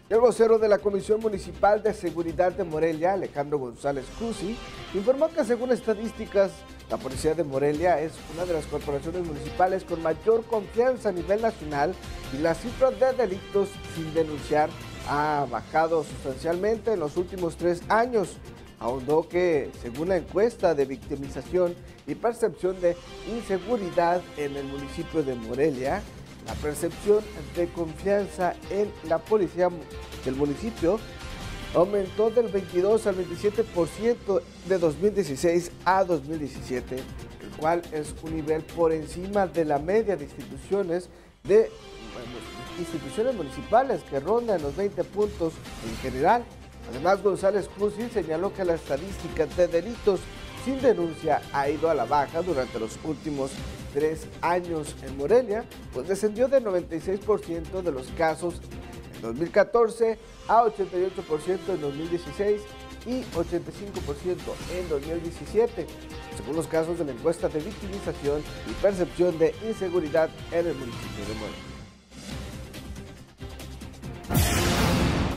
El vocero de la Comisión Municipal de Seguridad de Morelia, Alejandro González Cusi, informó que según estadísticas, la Policía de Morelia es una de las corporaciones municipales con mayor confianza a nivel nacional y la cifra de delitos sin denunciar ha bajado sustancialmente en los últimos 3 años. Ahondó que, según la encuesta de victimización y percepción de inseguridad en el municipio de Morelia, la percepción de confianza en la policía del municipio aumentó del 22 al 27% de 2016 a 2017, el cual es un nivel por encima de la media de instituciones municipales que rondan los 20 puntos en general. Además, González Cusi señaló que la estadística de delitos sin denuncia ha ido a la baja durante los últimos 3 años en Morelia, pues descendió del 96% de los casos en 2014 a 88% en 2016 y 85% en 2017, según los casos de la encuesta de victimización y percepción de inseguridad en el municipio de Morelia.